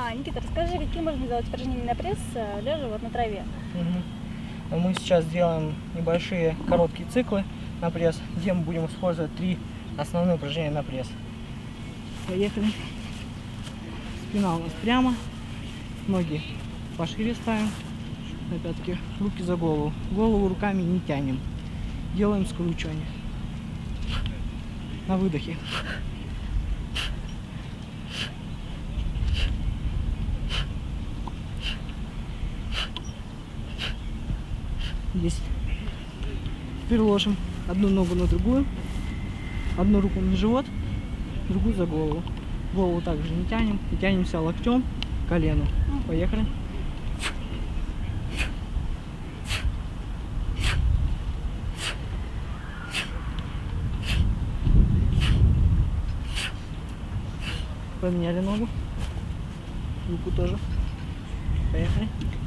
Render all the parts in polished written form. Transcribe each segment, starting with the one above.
Никита, расскажи, какие можно сделать упражнения на пресс, лежа вот на траве? Мы сейчас делаем небольшие короткие циклы на пресс, где мы будем использовать 3 основные упражнения на пресс. Поехали. Спина у нас прямо, ноги пошире ставим, опять-таки руки за голову. Голову руками не тянем. Делаем скручивание. На выдохе. Есть. Теперь ложим одну ногу на другую, одну руку на живот, другую за голову. Голову также не тянем, и тянемся локтем к колену. Поехали. Поменяли ногу, руку тоже. Поехали.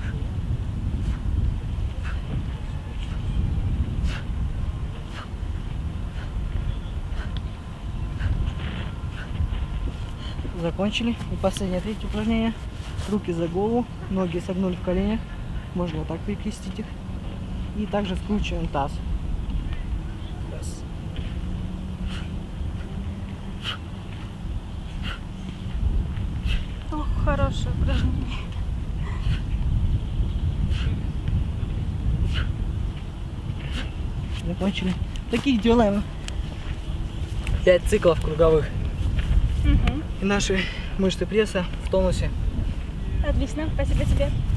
Закончили. И последнее, третье упражнение. Руки за голову, ноги согнули в коленях. Можно вот так перекрестить их. И также скручиваем таз. Раз. Ох, хорошее упражнение. Закончили. Таких делаем 5 циклов круговых. И наши мышцы пресса в тонусе. Отлично, спасибо тебе.